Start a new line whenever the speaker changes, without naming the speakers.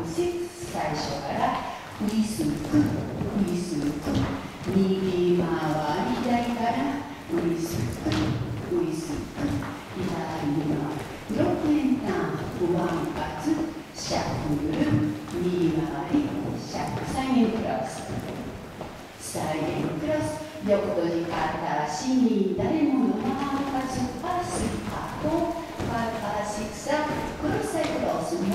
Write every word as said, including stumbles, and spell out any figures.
シックス、最初からウィスク、ウィスク、右回り左からウィスク、ウィスク、左回りブロックエンター、ワンパツ、シャッフル、右回り、シャッフル、サイエンクロス、サイエンクロス、横閉じ片足に誰ものワンパツパス、パコ、パパシクサ、クロスサイクロス、